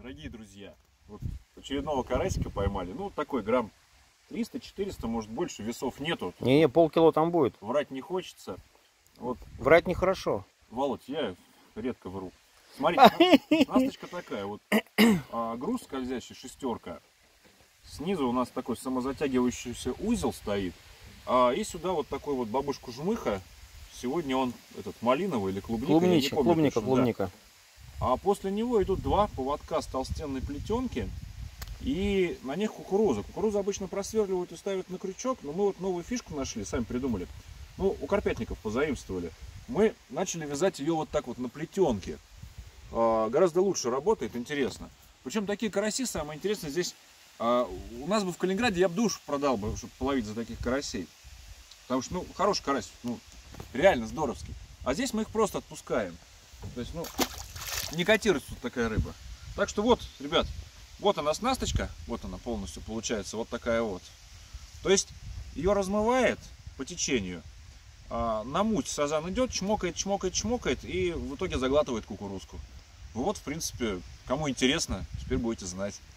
Дорогие друзья, вот очередного карасика поймали. Ну, такой грамм 300-400, может больше, весов нету. Не, полкило там будет. Врать не хочется. Вот, Врать нехорошо. Володь, я редко вру. Смотрите, насточка такая, вот груз скользящий, шестерка. Снизу у нас такой самозатягивающийся узел стоит. И сюда вот такой вот бабушку жмыха. Сегодня он этот малиновый или клубника. Клубника. Да. А после него идут два поводка с толстенной плетенки. И на них кукуруза. Кукурузу обычно просверливают и ставят на крючок. Но мы вот новую фишку нашли, сами придумали. Ну, у карпятников позаимствовали. Мы начали вязать ее вот так вот на плетенке. Гораздо лучше работает, интересно. Причем такие караси, самое интересное здесь. У нас бы в Калининграде я бы душу продал бы, чтобы половить за таких карасей. Потому что, ну, хороший карась, ну, реально здоровский. А здесь мы их просто отпускаем. То есть, ну, не котируется тут такая рыба. Так что вот, ребят, вот она снасточка. Вот она полностью получается, вот такая вот. То есть, ее размывает по течению. На муть сазан идет, чмокает, и в итоге заглатывает кукурузку. Вот, в принципе, кому интересно, теперь будете знать.